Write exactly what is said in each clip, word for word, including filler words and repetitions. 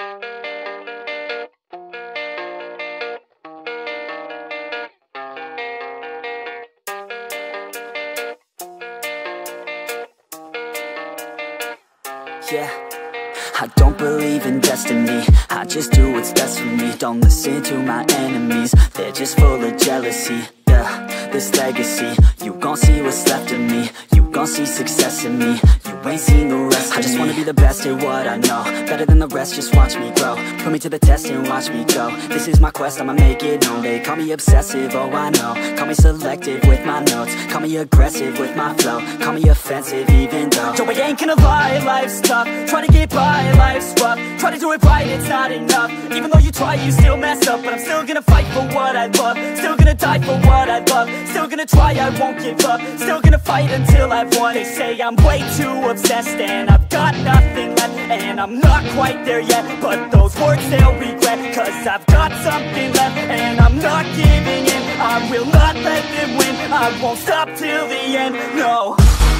Yeah, I don't believe in destiny, I just do what's best for me. Don't listen to my enemies, they're just full of jealousy. Yeah, this legacy, you gon' see what's left of me. You gon' see success in me, you ain't seen the rest of me. I just wanna be the best at what I know, better than the rest, just watch me grow. Put me to the test and watch me go. This is my quest, I'ma make it known. They call me obsessive, oh I know. Call me selective with my notes, call me aggressive with my flow. Call me offensive even though Joe, I ain't gonna lie, life's tough. Try to get by, life's rough. Try to do it right, it's not enough. Even though you try, you still mess up. But I'm still gonna fight for what I love, still gonna die for what I love. Still gonna try, I won't give up. Still gonna fight until I've won. They say I'm way too obsessed and I've got nothing left, and I'm not quite there yet, but those words they'll regret. Cause I've got something left and I'm not giving in. I will not let them win, I won't stop till the end, no.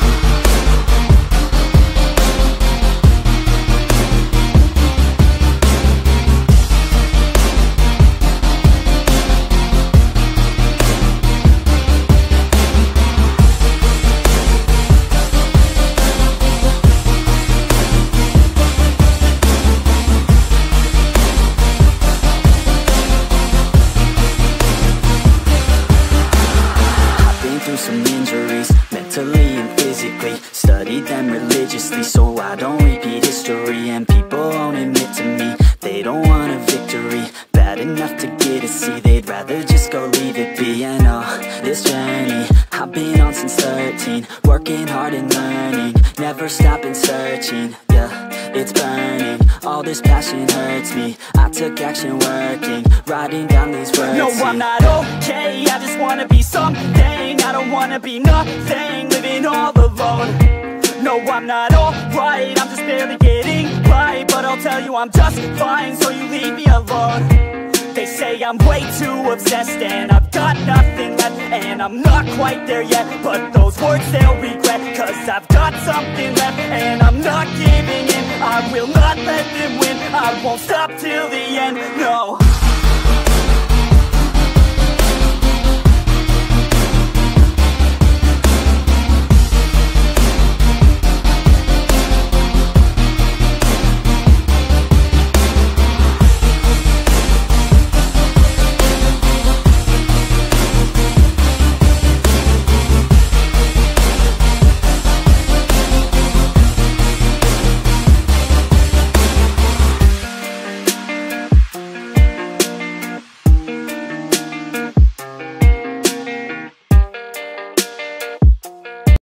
Some injuries, mentally and physically. Studied them religiously so I don't repeat history. And people won't admit to me they don't want a victory. Bad enough to get a C, they'd rather just go leave it be. And oh, this journey I've been on since thirteen, working hard and learning, never stopping searching. Yeah, it's burning, all this passion hurts me. I took action working, writing down these words. No, I'm not okay, I just wanna be something. I don't wanna be nothing, living all alone. No, I'm not alright, I'm just barely getting by. But I'll tell you I'm just fine, so you leave me alone. They say I'm way too obsessed and I've got nothing left, and I'm not quite there yet, but those words they'll regret. Cause I've got something left and I'm not giving in. I will not let them win, I won't stop till the end, no.